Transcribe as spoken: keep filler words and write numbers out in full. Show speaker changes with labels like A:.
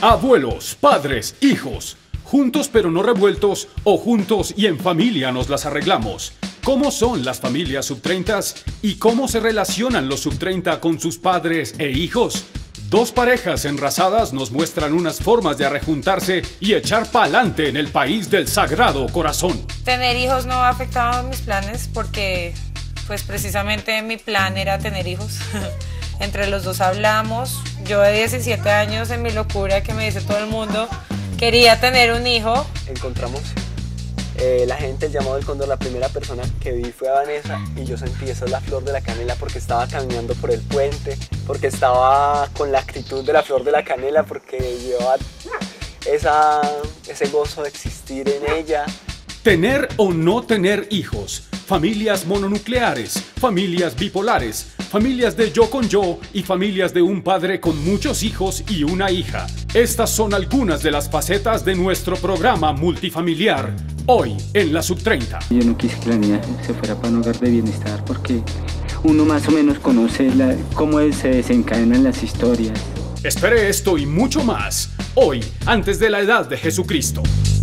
A: Abuelos, padres, hijos, juntos pero no revueltos o juntos y en familia nos las arreglamos. ¿Cómo son las familias sub treinta y cómo se relacionan los sub treinta con sus padres e hijos? Dos parejas enrasadas nos muestran unas formas de arrejuntarse y echar pa'lante en el país del Sagrado Corazón.
B: Tener hijos no ha afectado mis planes porque, pues precisamente mi plan era tener hijos. Entre los dos hablamos. Yo de diecisiete años, en mi locura que me dice todo el mundo, quería tener un hijo.
C: Encontramos eh, la gente, el llamado del cóndor, la primera persona que vi fue a Vanessa y yo sentí esa es la flor de la canela porque estaba caminando por el puente, porque estaba con la actitud de la flor de la canela, porque llevaba esa, ese gozo de existir en ella.
A: Tener o no tener hijos, familias mononucleares, familias bipolares, familias de yo con yo y familias de un padre con muchos hijos y una hija. Estas son algunas de las facetas de nuestro programa multifamiliar, hoy en la sub treinta.
D: Yo no quise que la niña se fuera para un hogar de bienestar porque uno más o menos conoce la, cómo se desencadenan las historias.
A: Espere esto y mucho más, hoy, antes de la edad de Jesucristo.